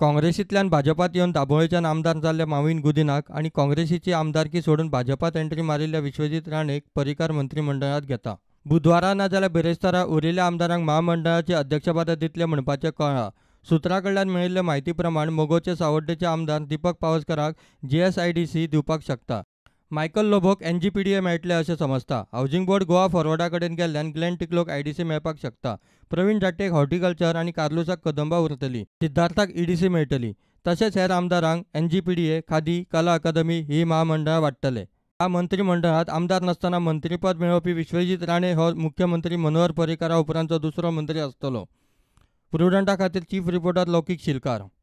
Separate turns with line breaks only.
काँग्रेसींतल्यान भाजपात येवन दाबोळेच्यान आमदार जाल्ल्या माविन गोदिनाक आनी काँग्रेसीची आमदारकी सोडून भाजपात एंट्री मारिल्ल्या विश्वजीत राणेक परिकार मंत्रिमंडळात घेता। बुधवारा ना जाल्यार बिरेस्तारा उरिल्ल्या आमदारांक महामंडळाचे अध्यक्षपद दितले म्हणपाचें कळ्ळां। सुत्रां कडल्यान मेळिल्ले म्हायती प्रमाण मोगोचे सावड्डेचे आमदार दीपक पावसकाराक GSIDC दिवपाक शकता। मायकल लोबोक NGPDA मेळटले अशें समजता। हावजिंग बोर्ड गोवा फॉरवर्डा कडेन गेल्ल्यान ग्लेन टिक्लोक IDC मेळपाक शकता। प्रवीण झांट्येक हॉर्टिकल्चर आनी कार्लोसाक कदंबा उरतली। सिद्धार्थाक EDC मेळटली। तशेंच हेर आमदारांक NGPDA, खादी, कला अकादमी ही महामंडळां वाडटले। ह्या मंत्रिमंडळात आमदार नसतना मंत्रीपद मेळोवपी विश्वजीत राणे हो मुख्यमंत्री मनोहर पर्रीकारा उपरांतचो दुसरो मंत्री आसतलो। प्रुडंटा खातीर चीफ रिपोर्टर लौकीक शिलकार।